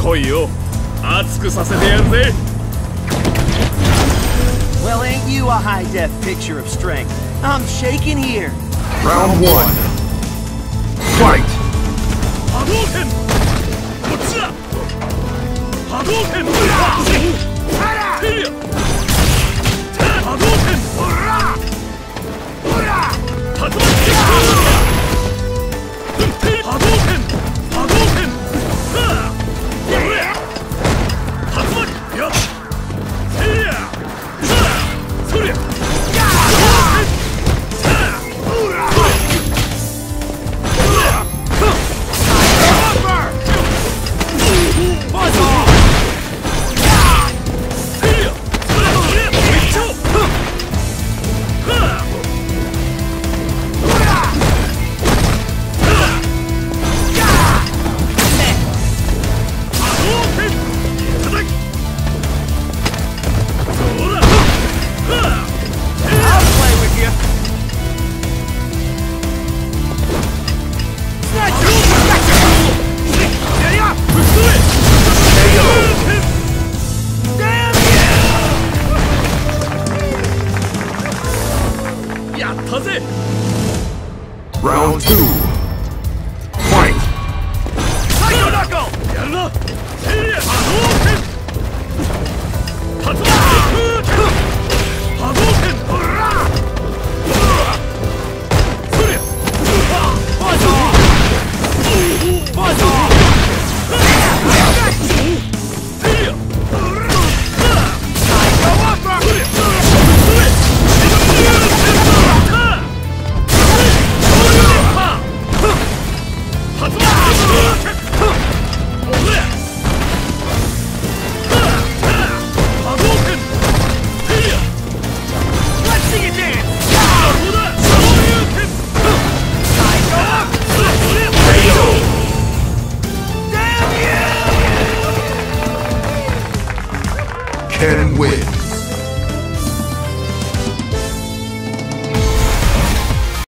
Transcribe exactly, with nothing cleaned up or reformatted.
来いよ。熱くさせてやるぜ。 Well, ain't you a high-def picture of strength? I'm shaking here. Round one. Fight! Hadouken! Kochira! Hadouken! Hadouken! Round two. Fight! Psycho Knuckle! Yarna! Seria! Hadouken! Hadouken! Hadouken! Hurra! Seria! Buzz off! Buzz off! Seria! Psycho Upper! Can win.